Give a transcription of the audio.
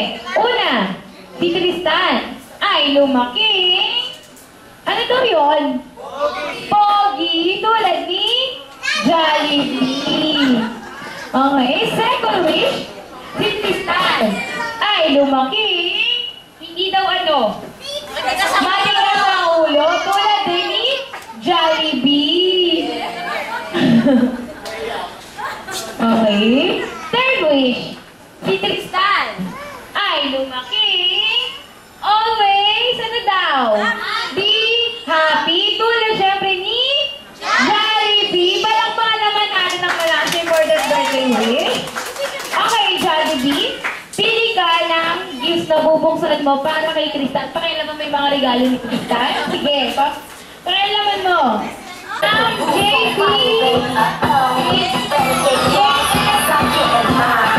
Una, si Tristan ay lumaki. Ano daw yun? Pogi, tulad ni Jollibee. Okay, second wish, si Tristan ay lumaki. Hindi daw ano? Matigas ang ulo, tulad din ni Jollibee. Okay. Third wish, si Tristan ay lumaki. Always, ano daw? Be happy, tulad syempre ni Jollibee. Palakpakan naman natin ang malaki for that birthday wish. Okay, Jollibee. Pili ka ng gifts na bubuksan mo para kay Tristan. Pakialaman mo yung mga regalo ni Tristan. Sige, pakialaman mo. JP!